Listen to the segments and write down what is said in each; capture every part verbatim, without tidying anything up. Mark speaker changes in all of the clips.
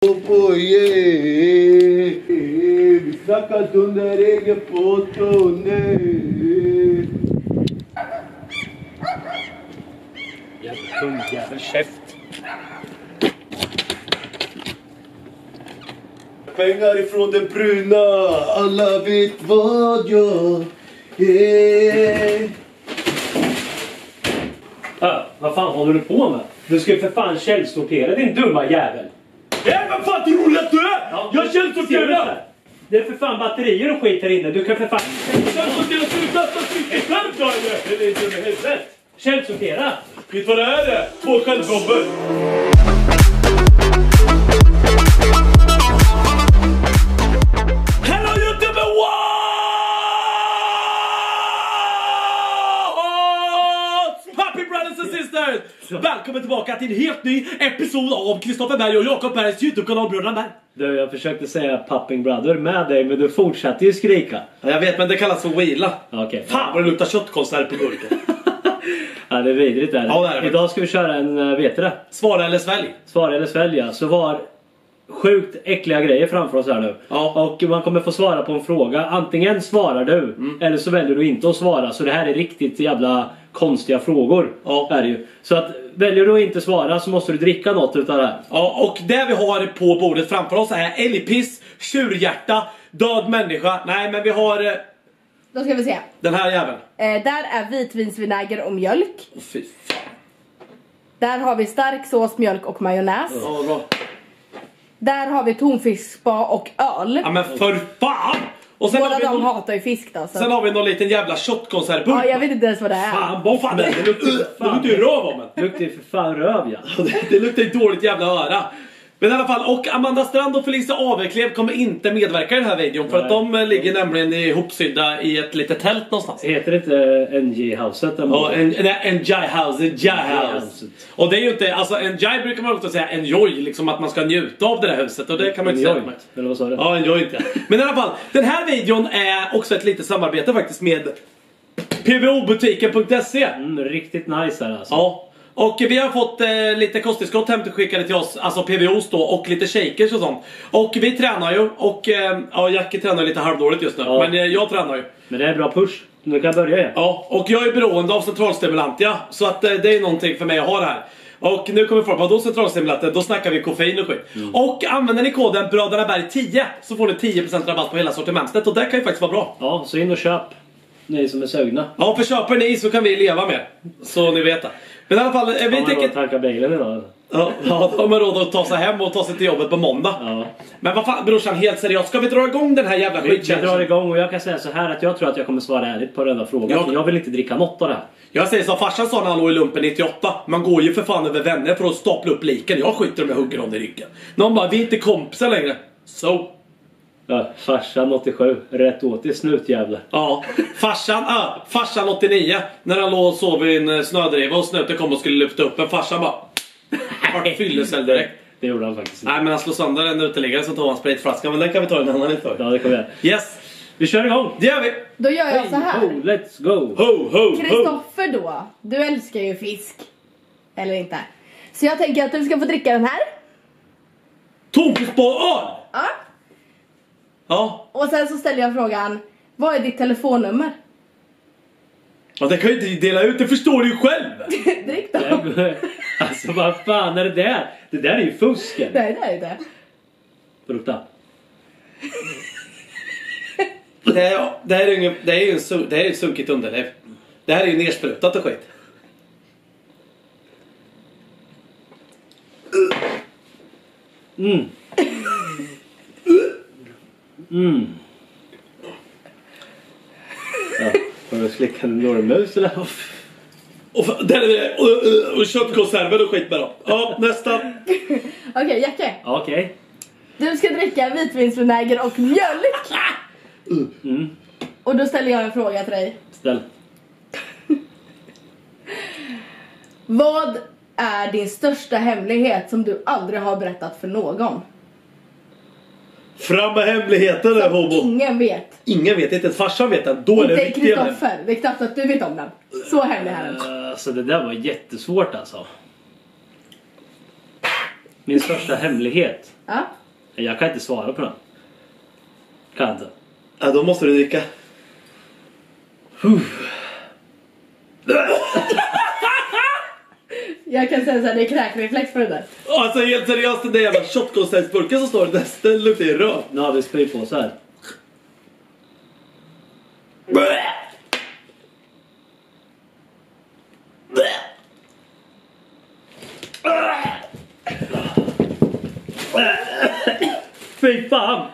Speaker 1: Oh yeah, vi snackat under egen foto, nej.
Speaker 2: Jävla hundjävel, käft.
Speaker 1: Pengar ifrån den bruna, alla vet vad jag är.
Speaker 2: Ja, vad fan håller du på med? Du ska ju för fan källsortera din dumma jävel.
Speaker 1: Ja, vad fan tror du att du är?
Speaker 2: Ja,
Speaker 1: Jag källsorterar!
Speaker 2: Det är för fan batterier och skit här inne. Du kan för fan...
Speaker 1: Källsortera, sluta ta trycket själv då eller? Det är inte med huvudet.
Speaker 2: Källsortera!
Speaker 1: Vet vad det är det? Två självbomber. Hello YouTube! What? Happy brothers and sisters! Välkommen tillbaka till en helt ny episod av Kristoffer Berg och Jakob Bergs YouTube-kanal Bröderna Berg.
Speaker 2: Du, jag försökte säga Popping Brother med dig, men du fortsatte ju skrika.
Speaker 1: Ja, jag vet, men det kallas för wheela.
Speaker 2: Okay.
Speaker 1: Fan vad det luktar köttkonserv på burken.
Speaker 2: Ja, det är vidrigt där.
Speaker 1: Ja, det är det.
Speaker 2: Idag ska vi köra en, vet du det?
Speaker 1: Svara eller svälj.
Speaker 2: Svara eller svälja. Så var sjukt äckliga grejer framför oss här nu.
Speaker 1: Ja.
Speaker 2: Och man kommer få svara på en fråga. Antingen svarar du, mm. eller så väljer du inte att svara. Så det här är riktigt jävla konstiga frågor.
Speaker 1: Ja.
Speaker 2: Är det ju. Så att väljer du att inte svara så måste du dricka något utav det här.
Speaker 1: Ja, och det vi har på bordet framför oss är älgpiss, tjurhjärta, död människa. Nej, men vi har... Eh,
Speaker 3: Då ska vi se.
Speaker 1: den här jäveln.
Speaker 3: Eh, där är vitvinsvinäger och mjölk.
Speaker 1: Oh, fy fan.
Speaker 3: Där har vi stark sås, mjölk och majonnäs.
Speaker 1: Ja, bra.
Speaker 3: Där har vi tonfiskspa och öl.
Speaker 1: Ja, men för fan! Och sen
Speaker 3: Båda
Speaker 1: har vi
Speaker 3: de
Speaker 1: någon,
Speaker 3: hatar ju fisk då. Så.
Speaker 1: sen har vi någon liten jävla köttkonservburk.
Speaker 3: Ja, jag vet inte ens vad det är.
Speaker 1: Fan, vad fan är det? Det luktar det luktar ju röv om
Speaker 2: Det luktar ju för fan röv, ja.
Speaker 1: det. Det luktar ju dåligt jävla öra. Men i alla fall, och Amanda Strand och Felicia Aveklev kommer inte medverka i den här videon. För
Speaker 2: Nej.
Speaker 1: att de eh, ligger nämligen ihopsydda i ett litet tält någonstans.
Speaker 2: Heter det inte N J-houset?
Speaker 1: Ja, en, en, en J-house, en J-house. Och det är ju inte, alltså en J brukar man också säga enjoy, liksom att man ska njuta av det där huset. Och det kan man inte säga.
Speaker 2: Enjoy. Eller vad sa du?
Speaker 1: Ja, enjoy inte. Men i alla fall, den här videon är också ett litet samarbete faktiskt med P V O butiken punkt se.
Speaker 2: Mm, riktigt nice här alltså.
Speaker 1: Ja. Och vi har fått eh, lite kosttillskott hemskickade till oss, alltså P V O's då, och lite shakers och sånt. Och vi tränar ju, och eh, ja, Jackie tränar lite halvdåligt just nu,
Speaker 2: Ja.
Speaker 1: men eh, jag tränar ju.
Speaker 2: Men det är bra push. Nu kan jag börja igen.
Speaker 1: Ja, och jag är beroende av centralstimulantia, så att eh, det är någonting för mig att ha det här. Och nu kommer folk på, då centralstimulantia, då snackar vi koffein och skit. Mm. Och använder ni koden Bröderna Berg tio så får ni tio procent rabatt på hela sortimentet, och det kan ju faktiskt vara bra.
Speaker 2: Ja, så in och köp. Ni som är sugna.
Speaker 1: Ja, för köper ni så kan vi leva med. Så ni vet det. Men i alla fall, eh, vi
Speaker 2: Har man råd
Speaker 1: tänker...
Speaker 2: att tanka bilen idag?
Speaker 1: Ja, ja, då har man råd att ta sig hem och ta sig till jobbet på måndag.
Speaker 2: Ja.
Speaker 1: Men vad fan brorsan, helt seriöst, ska vi dra igång den här jävla
Speaker 2: Vi, vi drar
Speaker 1: skitkänslan?
Speaker 2: igång, och jag kan säga så här att jag tror att jag kommer svara ärligt på den där frågan.
Speaker 1: Ja.
Speaker 2: För jag vill inte dricka något av det här.
Speaker 1: Jag säger som farsan sa när han låg i lumpen nittioåtta. Man går ju för fan över vänner för att stapla upp liken. Jag skjuter dem, jag hugger dem i ryggen. Någon bara, vi är inte kompisar längre. Så.
Speaker 2: Ja, farsan åttiosju, rätt åt i snutjävlar.
Speaker 1: Ja, farsan, ah, farsan åttionio. När han låg och sov i en snödriva och snöten kom och skulle lyfta upp en. Farsan bara vart fyllecell direkt.
Speaker 2: Det gjorde han faktiskt inte.
Speaker 1: Nej, men han slog sönder en uteliggare som tog hans spritflaska. Men den kan vi ta en annan inte.
Speaker 2: Ja, det kommer jag.
Speaker 1: Yes,
Speaker 2: Vi kör igång.
Speaker 1: det gör vi.
Speaker 3: Då gör jag så här.
Speaker 2: Oh, let's go.
Speaker 1: Ho, ho, ho.
Speaker 3: Kristoffer då, du älskar ju fisk. Eller inte. Så jag tänker att du ska få dricka den här.
Speaker 1: Tonfiskbar öl.
Speaker 3: Ja.
Speaker 1: Ja.
Speaker 3: Och sen så ställer jag frågan, vad är ditt telefonnummer?
Speaker 1: Ja, det kan ju inte dela ut, det förstår du ju själv.
Speaker 3: Drick då.
Speaker 2: Alltså vad fan är det där? Det där är ju fusken.
Speaker 3: Nej, det är det.
Speaker 2: Frukta.
Speaker 1: Det är, det här är ju ingen- det är ju en su- det här är ju sunkigt underliv. Det här är ju nersprutat och skit.
Speaker 2: Mm. Mm. Ja, får du slicka en norrmus eller?
Speaker 1: Och, för- där är det, och, och, och köttkonserver och skit med dem. Ja, nästa.
Speaker 3: Okej, Jacke.
Speaker 2: Okej.
Speaker 3: Du ska dricka vitvinsvinäger och mjölk.
Speaker 2: Mm.
Speaker 3: Och då ställer jag en fråga till dig.
Speaker 2: Ställ.
Speaker 3: Vad är din största hemlighet som du aldrig har berättat för någon?
Speaker 1: Fram med hemligheten där, homo.
Speaker 3: Ingen vet.
Speaker 1: Ingen vet, inte ens farsan vet den. Då är det
Speaker 3: Inte
Speaker 1: riktigt jävla.
Speaker 3: Kristoffer. Det är knappt att du vet om den. Så hemlig är den.
Speaker 2: Uh, alltså det där var jättesvårt alltså. Min största hemlighet.
Speaker 3: Ja.
Speaker 2: Jag kan inte svara på den. Kan inte.
Speaker 1: Ja, då måste du dricka.
Speaker 3: Jag kan säga såhär, det är kräkreflex på det där.
Speaker 1: Alltså helt seriöst, den där jävla shotgunstensburken som står där, den luktar ju röd.
Speaker 2: Nu har vi spyr på så här. Fy fan!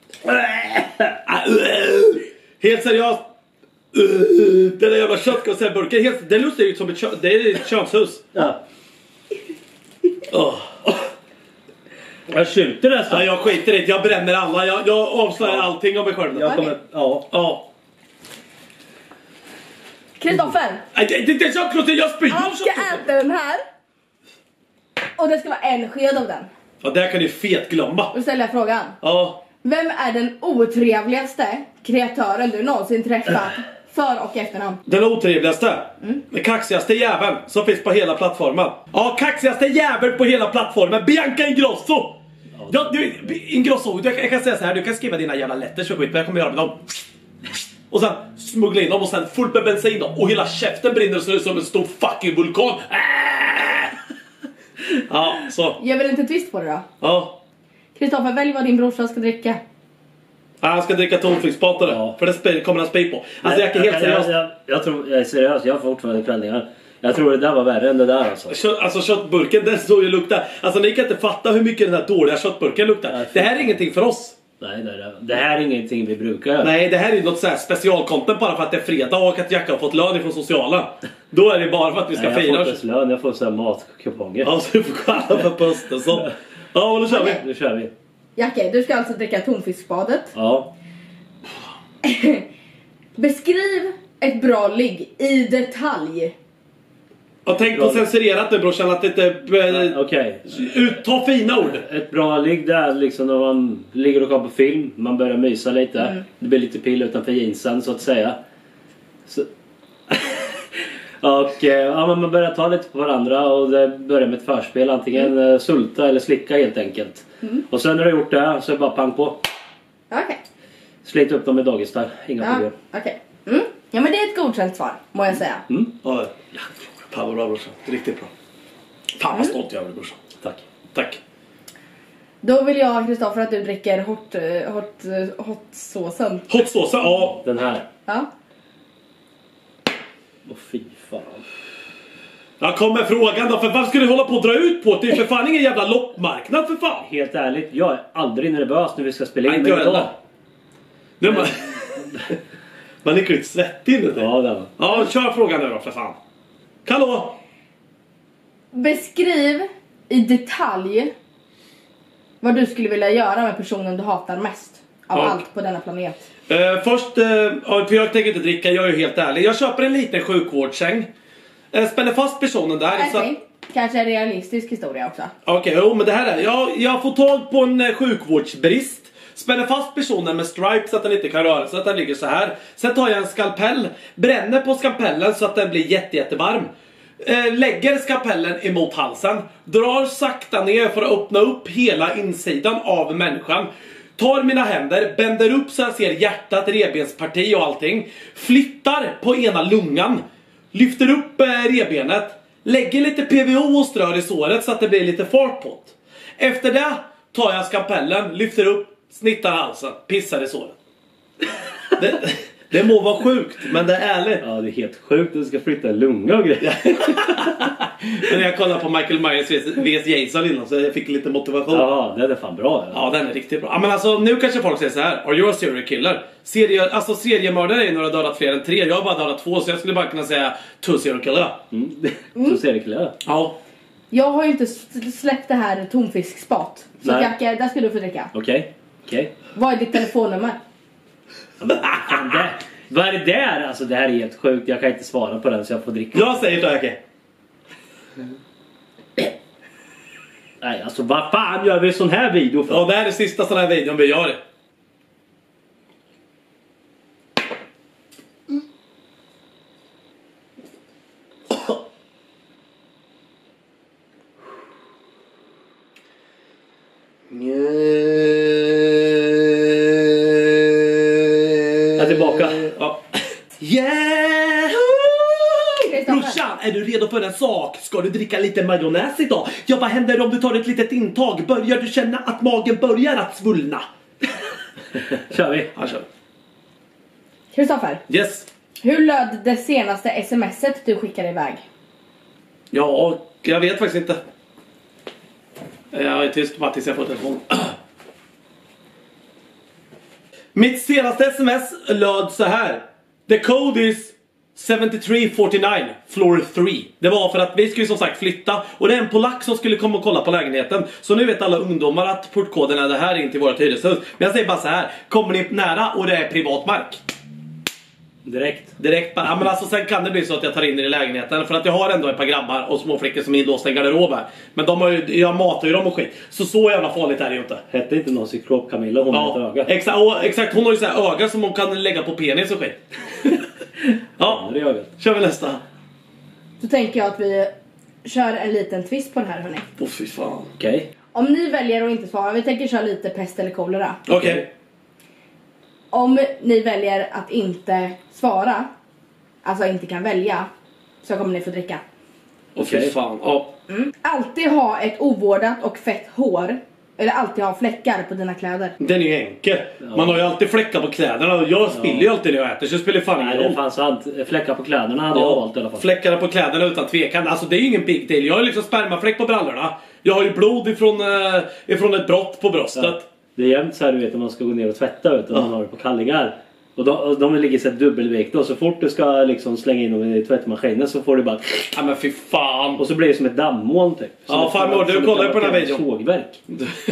Speaker 1: Helt seriöst. Den där jävla shotgunstensburken, helt, den luktar ju som ett, kö, det är ett könshus.
Speaker 2: Ja.
Speaker 1: Oh.
Speaker 2: Jag skjuter nästan.
Speaker 1: Ja, jag skiter i det, jag bränner alla, jag, jag avslöjar allting om mig själv.
Speaker 2: Jag kommer, ja.
Speaker 1: Ja.
Speaker 3: Kristoffer,
Speaker 1: Nej, det det- det är så klart, jag spyr.
Speaker 3: han ska äta den här. Och det ska vara en sked av den.
Speaker 1: Ja, det här kan du fet glömma.
Speaker 3: Då ställer jag frågan.
Speaker 1: Ja.
Speaker 3: Vem är den otrevligaste kreatören du någonsin träffat? För och efternamn.
Speaker 1: Den otrevligaste, mm. den kaxigaste jäveln som finns på hela plattformen. Ja, kaxigaste jäveln på hela plattformen, Bianca Ingrosso. Ja, du, Ingrosso, du, jag kan säga så här, du kan skriva dina jävla letters och skit, vad jag kommer göra med dem. Och sen smuggla in dem och sen fullt med bensin då. Och hela käften brinner så det är som en stor fucking vulkan. Äh! Ja, så.
Speaker 3: Jag vill inte twist på det då.
Speaker 1: Ja.
Speaker 3: Kristoffer, välj vad din brorsa ska dricka.
Speaker 1: Ja, han ska dricka tonfiskpatare,
Speaker 2: Ja.
Speaker 1: för det sp- kommer han spy på. Alltså jag är helt
Speaker 2: jag,
Speaker 1: seriös.
Speaker 2: jag, jag, jag tror, jag är seriös, jag har fortfarande kvällningar. Jag tror det där var värre än det där alltså.
Speaker 1: Kött, alltså köttburken, den står ju och luktar. Alltså ni kan inte fatta hur mycket den här dåliga köttburken luktar.
Speaker 2: Nej,
Speaker 1: Det här är ingenting för oss.
Speaker 2: Nej, det, det, det här är ingenting vi brukar göra.
Speaker 1: Nej, det här är ju något så här specialcontent bara för att det är fredag och att Jacka har fått lön ifrån socialen. Då är det bara för att vi ska
Speaker 2: Nej, jag
Speaker 1: fira.
Speaker 2: får inte ens lön, jag får så här matkuponger.
Speaker 1: Ja, så du får kolla på posten så. Ja, men då kör vi.
Speaker 2: Nu kör vi.
Speaker 3: Jacke, du ska alltså dricka tonfiskspadet.
Speaker 2: Ja.
Speaker 3: Beskriv ett bra ligg i detalj.
Speaker 1: Och tänk på censurerat nu brorsan, att det inte... Eh,
Speaker 2: Okej.
Speaker 1: ut, ta fina ord.
Speaker 2: Ett bra ligg där liksom när man ligger och kollar på film. Man börjar mysa lite.
Speaker 3: Mm.
Speaker 2: Det blir lite pill utanför jeansen så att säga. Så. Och eh, ja, men man börjar ta lite på varandra och det börjar med ett förspel. Antingen mm. sulta eller slicka helt enkelt.
Speaker 3: Mm.
Speaker 2: Och sen när du har gjort det så är det bara pang på.
Speaker 3: Okej. Okay.
Speaker 2: Slita upp dem med dagistar. Inga
Speaker 3: Ja,
Speaker 2: problem.
Speaker 3: okej. Okay. Mm. Ja, men det är ett godkänt svar, må jag säga.
Speaker 2: Mm.
Speaker 1: Ja, fan vad bra brorsan. Riktigt bra. Fan vad stolt jag är brorsan.
Speaker 2: Tack.
Speaker 1: Tack.
Speaker 3: Då vill jag, Kristoffer, att du dricker hot, eh, hot, eh, hot såsen.
Speaker 1: Hot sauce, ja.
Speaker 2: Den här.
Speaker 3: Ja.
Speaker 2: Åh fy fan.
Speaker 1: Ja, kom med frågan då, för varför ska du hålla på och dra ut på det? Det är för fan ingen jävla loppmarknad för fan.
Speaker 2: Helt ärligt, jag är aldrig nervös när vi ska spela in.
Speaker 1: Nej, inte jag
Speaker 2: idag.
Speaker 1: heller. Nu man... man är lite svettig nu.
Speaker 2: Ja, det var.
Speaker 1: Ja, kör frågan nu då för fan. Hallå?
Speaker 3: Beskriv i detalj vad du skulle vilja göra med personen du hatar mest av
Speaker 1: Ja.
Speaker 3: allt på denna planet.
Speaker 1: Uh, först, uh, för jag tänker inte dricka, jag är ju helt ärlig. Jag köper en liten sjukvårdssäng. Uh, spänner fast personen där.
Speaker 3: Okej,
Speaker 1: så att...
Speaker 3: kanske en realistisk historia också.
Speaker 1: Okej, okay, jo men det här är... Jag, jag får tag på en uh, sjukvårdsbrist. Spänner fast personen med stripes så att den inte kan röra sig, så att den ligger så här. Sen tar jag en skalpell, bränner på skalpellen så att den blir jätte, jättevarm. Eh, lägger skalpellen emot halsen, drar sakta ner för att öppna upp hela insidan av människan. Tar mina händer, bänder upp så jag ser hjärtat, revbensparti och allting. Flyttar på ena lungan, lyfter upp eh, revbenet, lägger lite P V O och strör i såret så att det blir lite fart på det. Efter det tar jag skalpellen, lyfter upp, snittar halsen, pissar i såret. Det, det må vara sjukt, men det är ärligt.
Speaker 2: Ja, det är helt sjukt att du ska flytta en lunga och grejer.
Speaker 1: Men jag kollade på Michael Myers V S Jason innan så jag fick lite motivation.
Speaker 2: Ja, det är fan bra. Ja.
Speaker 1: Ja, den är riktigt bra. Ja, men alltså, nu kanske folk säger så här: are you a serial killer? Serie, alltså seriemördare är några dödat fler än tre. Jag har bara dödat två, så jag skulle bara kunna säga two serial killer.
Speaker 2: Mm. Så ser det kläder.
Speaker 1: Ja.
Speaker 3: Jag har ju inte s- släppt det här tonfiskspat. Så
Speaker 2: Nej.
Speaker 3: Jacke, där ska du få dricka.
Speaker 2: Okej. Okej.
Speaker 3: Vad är ditt telefonnummer?
Speaker 2: Fan, det. Vad är det där? Alltså det här är helt sjukt. Jag kan inte svara på den så jag får dricka.
Speaker 1: Jag säger så här, okej.
Speaker 2: Nej, alltså vad fan gör vi en sån här video för?
Speaker 1: Ja, det här är sista sån här videon vi gör. smak. Ska du dricka lite majonnäs idag? Ja, vad händer om du tar ett litet intag? Börjar du känna att magen börjar att svullna?
Speaker 2: Kör vi.
Speaker 1: Ja, kör.
Speaker 3: Kristoffer,
Speaker 1: Yes.
Speaker 3: hur löd det senaste smset du skickade iväg?
Speaker 1: Ja, jag vet faktiskt inte. Jag är tyst bara tills jag får telefon. Mitt senaste sms löd så här. The code is seventy-three forty-nine, floor three. Det var för att vi skulle som sagt flytta. Och det är en polack som skulle komma och kolla på lägenheten. Så nu vet alla ungdomar att portkoden är det här in till vårt hyreshus. Men jag säger bara så här. Kommer ni nära och det är privat mark?
Speaker 2: Direkt.
Speaker 1: Direkt bara. Ja, men alltså sen kan det bli så att jag tar in er i lägenheten. För att jag har ändå ett par grabbar och små flickor som är inlåsta i garderob här. Men de har ju, jag matar ju dem och skit. Så så jävla farligt är det ju inte.
Speaker 2: Hette inte någon cyklop Camilla, hon har ett öga.
Speaker 1: Exakt, och, exakt, hon har ju så här öga som hon kan lägga på penis och skit. Ja,
Speaker 2: Det är ögat.
Speaker 1: kör vi nästa.
Speaker 3: Då tänker jag att vi kör en liten twist på det här, hörni.
Speaker 1: Åh fy fan.
Speaker 2: Okej. Okay.
Speaker 3: Om ni väljer att inte svara, vi tänker köra lite pest eller kolera.
Speaker 1: Okej. Okay.
Speaker 3: Om ni väljer att inte svara, alltså inte kan välja, så kommer ni få dricka.
Speaker 1: Åh fy
Speaker 2: Okej.
Speaker 1: fan. Ja.
Speaker 3: Mm. Alltid ha ett ovårdat och fett hår. Eller alltid ha fläckar på dina kläder.
Speaker 1: Den är ju enkel.
Speaker 2: Ja.
Speaker 1: Man har ju alltid fläckar på kläderna. Jag spiller
Speaker 2: Ja.
Speaker 1: ju alltid när jag äter, så det spelar fan
Speaker 2: Nej,
Speaker 1: ingen
Speaker 2: det
Speaker 1: roll.
Speaker 2: fanns allt. Fläckar på kläderna hade jag valt i alla fall.
Speaker 1: Fläckarna på kläderna utan tvekan. Alltså det är ju ingen big deal. Jag har ju liksom spermafläck på brallorna. Jag har ju blod ifrån, äh, ifrån ett brott på bröstet.
Speaker 2: Ja. Det är jämt så här, du vet, om man ska gå ner och tvätta ut och
Speaker 1: Ja.
Speaker 2: man har det på kallingar. Och de, och de ligger så här dubbelvikt och så fort du ska liksom slänga in dem i tvättmaskinen så får du bara...
Speaker 1: Ja men fy fan.
Speaker 2: Och så blir det som ett dammoln typ. Som
Speaker 1: Ja,
Speaker 2: ett-
Speaker 1: farmor, du
Speaker 2: som ett
Speaker 1: kollar ju på den här
Speaker 2: gammalt
Speaker 1: videon.
Speaker 2: Sågverk.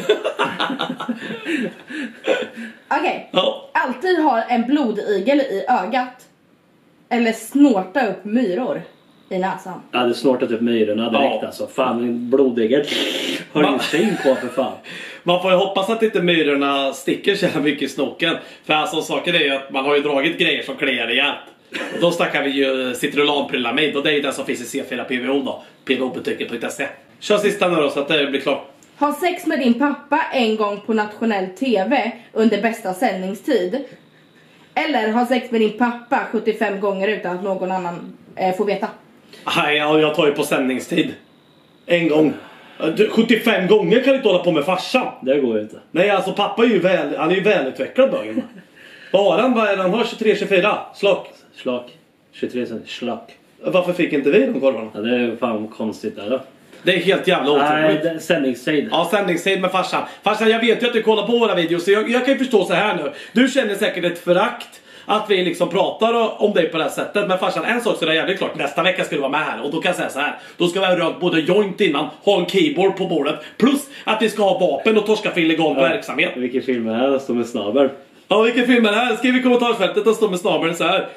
Speaker 3: Okej.
Speaker 1: Ja.
Speaker 3: Alltid ha en blodigel i ögat. Eller snorta upp myror i näsan.
Speaker 2: Jag hade snortat upp myrorna direkt
Speaker 1: Ja.
Speaker 2: alltså. Fan, en blodigel. Har du
Speaker 1: Va?
Speaker 2: ingen syn på för fan.
Speaker 1: Man får ju hoppas att inte myrorna sticker så här mycket i snoken. För alltså saken är ju att man har ju dragit grejer som kliar igen. Och då snackar vi ju citrolanprylamid. Och det är ju den som finns i C fyra P V O då. P V O butiken punkt se. Kör sista nu då så att det blir klart.
Speaker 3: Ha sex med din pappa en gång på nationell tv under bästa sändningstid. Eller ha sex med din pappa sjuttiofem gånger utan att någon annan eh, får veta.
Speaker 1: Nej, ja, jag tar ju på sändningstid. En gång. Du, sjuttiofem gånger kan du inte hålla på med farsan.
Speaker 2: Det går ju inte.
Speaker 1: Nej, alltså pappa är ju väl, han är ju välutvecklad bögen. Vad har han? Vad är det han har? tjugotre tjugofyra? Slock.
Speaker 2: Slak. tjugotre cent. Slack.
Speaker 1: Varför fick inte vi de korvarna?
Speaker 2: Ja, det är fan konstigt där då.
Speaker 1: Det är helt jävla
Speaker 2: Nej,
Speaker 1: otroligt.
Speaker 2: det- sändningstid.
Speaker 1: Ja, sändningstid med farsan. Farsan, jag vet ju att du kollar på våra videos. Så jag, jag kan ju förstå så här nu. Du känner säkert ett förakt att vi liksom pratar om dig på det här sättet. Men farsan, en sak så är det jävligt klart. Nästa vecka ska du vara med här. Och då kan jag säga så här. Då ska vi ha rökt både joint innan, ha en keyboard på bordet. Plus att vi ska ha vapen och torska för illegal
Speaker 2: Ja.
Speaker 1: verksamhet.
Speaker 2: Vilken film är det här? Det står med snabel.
Speaker 1: Ja, vilken film är det här? Skriv i kommentarsfältet och stå med snabeln så här.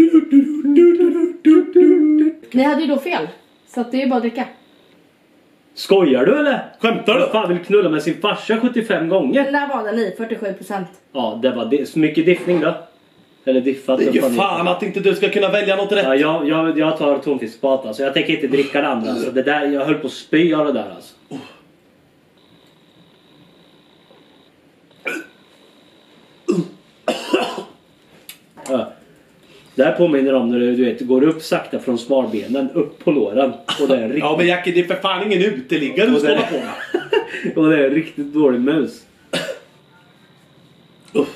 Speaker 3: Ni hade ju då fel. Så att det är ju bara att dricka.
Speaker 2: Skojar du eller?
Speaker 1: Skämtar
Speaker 2: Vem
Speaker 1: du?
Speaker 2: fan vill knulla med sin farsa sjuttiofem gånger?
Speaker 3: När valde ni? fyrtiosju procent.
Speaker 2: Ja, det var di- så mycket diffning då. Eller diffat.
Speaker 1: Det är
Speaker 2: vad
Speaker 1: ju
Speaker 2: fan det
Speaker 1: fan att inte du ska kunna välja något rätt.
Speaker 2: Ja, jag, jag, jag tar tonfiskspat alltså. Jag tänker inte dricka det andra. Alltså, det där, jag höll på att spy av det där alltså. Ja. Det här påminner om när du, du vet, går upp sakta från smalbenen upp på låren. Och det är riktigt,
Speaker 1: Ja, men Jackie, det är för fan ingen uteliggare du
Speaker 2: Och
Speaker 1: ska
Speaker 2: det-
Speaker 1: hålla på med.
Speaker 2: och det är en riktigt dålig mus.
Speaker 1: Uff.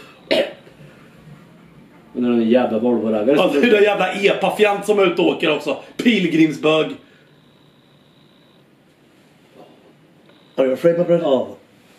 Speaker 2: Och när en jävla Volvo-raggare.
Speaker 1: Ja, det är den jävla epa-fjant som är ute och åker också. Pilgrimsbög. Are you afraid my brother?
Speaker 2: Ja.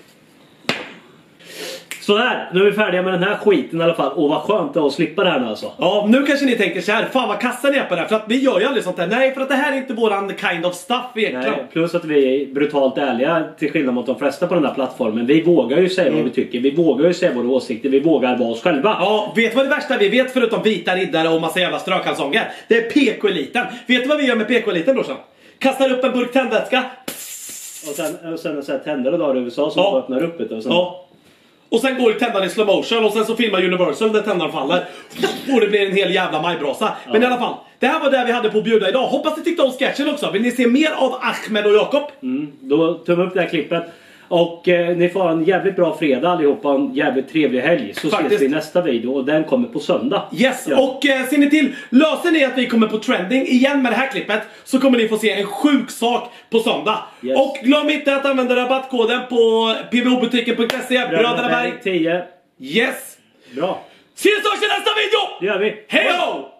Speaker 2: Sådär, nu är vi färdiga med den här skiten i alla fall. Och vad skönt det är att slippa det här nu alltså.
Speaker 1: Ja, nu kanske ni tänker så här. Fan vad kassan är på det här. För att vi gör ju aldrig sånt här. Nej, för att det här är inte våran kind of stuff egentligen.
Speaker 2: Nej, plus att vi är brutalt ärliga till skillnad mot de flesta på den här plattformen. Vi vågar ju säga
Speaker 1: Mm.
Speaker 2: vad vi tycker. Vi vågar ju säga våra åsikter. Vi vågar vara oss själva.
Speaker 1: Ja, vet du vad det värsta vi vet förutom vita riddare och massa jävla strökalsonger? Det är P K-eliten. Vet du vad vi gör med P K-eliten brorsan? Kastar upp en burk tändvätska.
Speaker 2: Och sen, och sen så här tänder och dagar i U S A som
Speaker 1: Ja.
Speaker 2: bara öppnar upp det. Och sen,
Speaker 1: Ja. Och sen går tändaren i slow motion och sen så filmar Universal där tändaren faller. Och det blir en hel jävla majbrasa. Men i alla fall, det här var det vi hade på att bjuda idag. Hoppas ni tyckte om sketchen också. Vill ni se mer av Ahmed och Jakob?
Speaker 2: Mm, då tumme upp det här klippet. Och eh, ni får ha en jävligt bra fredag allihopa. En jävligt trevlig helg. Så
Speaker 1: Faktiskt.
Speaker 2: ses vi i nästa video. Och den kommer på söndag.
Speaker 1: Yes,
Speaker 2: Ja.
Speaker 1: och eh, ser ni till, löser ni att vi kommer på trending igen med det här klippet, så kommer ni få se en sjuk sak på söndag.
Speaker 2: Yes.
Speaker 1: Och glöm inte att använda rabattkoden på p v o butiken punkt se, Bröderna Berg
Speaker 2: tio.
Speaker 1: Yes.
Speaker 2: Bra.
Speaker 1: Ses oss i nästa video!
Speaker 2: Det gör vi.
Speaker 1: Hej då!